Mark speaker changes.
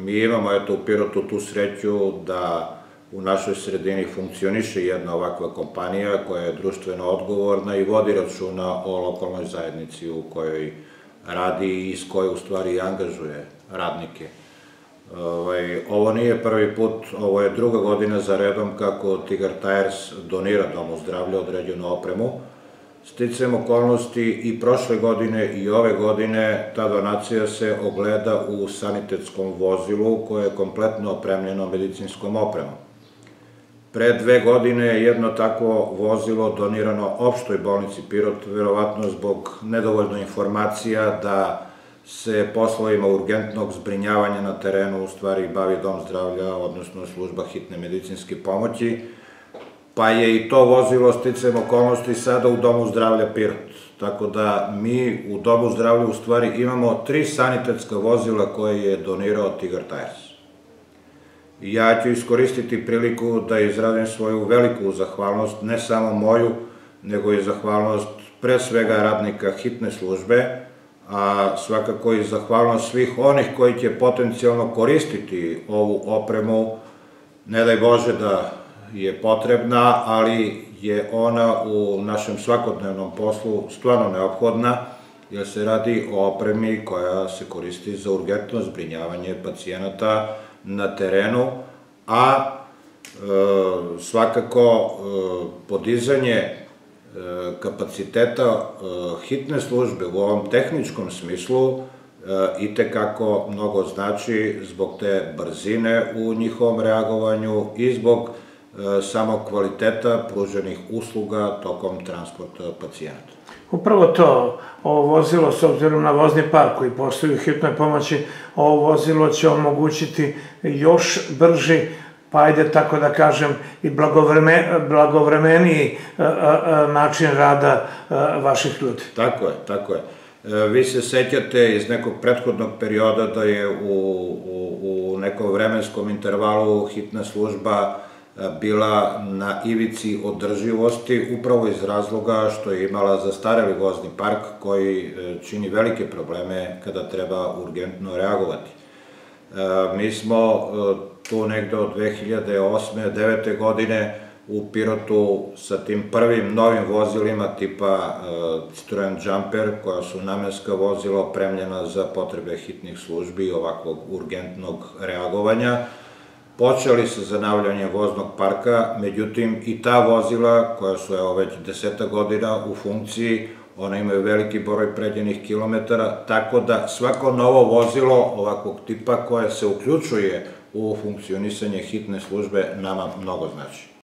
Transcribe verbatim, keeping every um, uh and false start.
Speaker 1: mi imamo eto u Pirotu tu sreću da u našoj sredini funkcioniše jedna ovakva kompanija koja je društveno odgovorna i vodi računa o lokalnoj zajednici u kojoj radi i s koje u stvari angažuje radnike. Ovo nije prvi put, ovo je druga godina za redom kako Tigar Tires donira Domu zdravlja određenu opremu. Sticajem okolnosti i prošle godine i ove godine ta donacija se ogleda u sanitetskom vozilu koje je kompletno opremljeno medicinskom opremom. Pre dve godine je jedno takvo vozilo donirano opštoj bolnici Pirot, verovatno zbog nedovoljno informacija da se poslovima urgentnog zbrinjavanja na terenu u stvari bavi Dom zdravlja, odnosno služba hitne medicinske pomoći, pa je i to vozilo sticajem okolnosti sada u Domu zdravlja Pirot. Tako da mi u Domu zdravlja u stvari imamo tri sanitetska vozila koje je donirao Tigar Tires. Ja ću iskoristiti priliku da izrazim svoju veliku zahvalnost, ne samo moju, nego i zahvalnost pre svega radnika hitne službe, a svakako i zahvalnost svih onih koji će potencijalno koristiti ovu opremu, ne daj Bože da je potrebna, ali je ona u našem svakodnevnom poslu stvarno neophodna, jer se radi o opremi koja se koristi za urgentno zbrinjavanje pacijenata na terenu, a svakako podizanje kapaciteta hitne službe u ovom tehničkom smislu itekako mnogo znači zbog te brzine u njihovom reagovanju i zbog samog kvaliteta pruženih usluga tokom transporta pacijenata.
Speaker 2: Upravo to, ovo vozilo, s obzirom na vozni park koji postoji u hitnoj pomoći, ovo vozilo će omogućiti još brži, pa ajde tako da kažem, i blagovremeniji način rada vaših ljudi.
Speaker 1: Tako je, tako je. Vi se sećate iz nekog prethodnog perioda da je u nekom vremenskom intervalu hitna služba bila na ivici održivosti upravo iz razloga što je imala zastareli vozni park koji čini velike probleme kada treba urgentno reagovati. Mi smo tu negde od dve hiljade osme do devete godine u Pirotu sa tim prvim novim vozilima tipa Citroen Jumper, koja su namenska vozila opremljena za potrebe hitnih službi i ovakvog urgentnog reagovanja, počeli sa zanavljanjem voznog parka, međutim i ta vozila koja su evo već deseta godina u funkciji, one imaju veliki broj pređenih kilometara, tako da svako novo vozilo ovakvog tipa koje se uključuje u funkcionisanje hitne službe nama mnogo znači.